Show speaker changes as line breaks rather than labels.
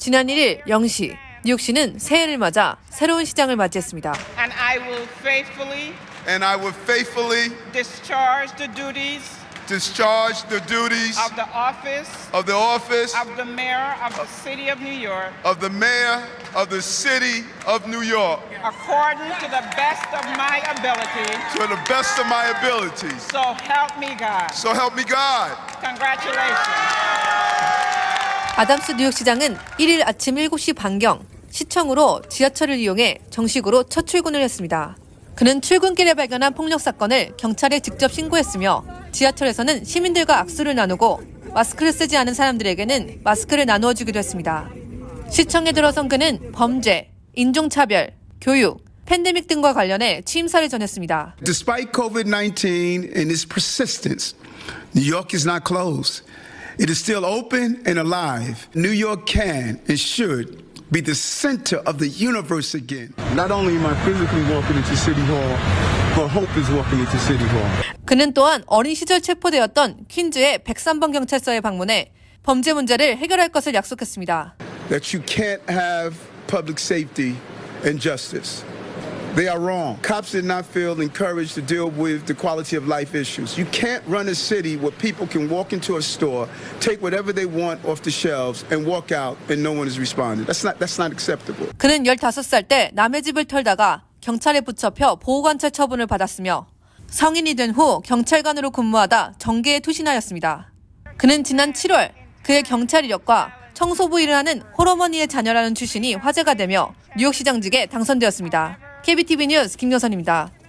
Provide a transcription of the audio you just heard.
지난 1일 0시 뉴욕시는 새해를 맞아 새로운 시장을 맞이했습니다.
And I will faithfully discharge the duties of the office of the mayor of the city of New York according to the best of my ability. So help me God. Congratulations.
아담스 뉴욕시장은 1일 아침 7시 반경 시청으로 지하철을 이용해 정식으로 첫 출근을 했습니다. 그는 출근길에 발견한 폭력 사건을 경찰에 직접 신고했으며 지하철에서는 시민들과 악수를 나누고 마스크를 쓰지 않은 사람들에게는 마스크를 나누어 주기도 했습니다. 시청에 들어선 그는 범죄, 인종차별, 교육, 팬데믹 등과 관련해 취임사를 전했습니다.
Despite COVID-19 and its persistence, New York is not closed. It is still open and alive. New York can and should be the center of the universe again.
Not only am I physically walking into City Hall, but hope is walking into City Hall.
그는 또한 어린 시절 체포되었던 퀸즈의 103번 경찰서에 방문해 범죄 문제를 해결할 것을 약속했습니다.
That you can't have public safety and justice. They are wrong. Cops did not feel encouraged to deal with the quality of life issues. You can't run a city where people can walk into a store, take whatever they want off the shelves, and walk out and no one is responding. That's not acceptable.
그는 15살 때 남의 집을 털다가 경찰에 붙잡혀 보호관찰 처분을 받았으며 성인이 된 후 경찰관으로 근무하다 정계에 투신하였습니다. 그는 지난 7월 그의 경찰 이력과 청소부 일을 하는 홀어머니의 자녀라는 출신이 화제가 되며 뉴욕시장직에 당선되었습니다. KBTV 뉴스 김여선입니다.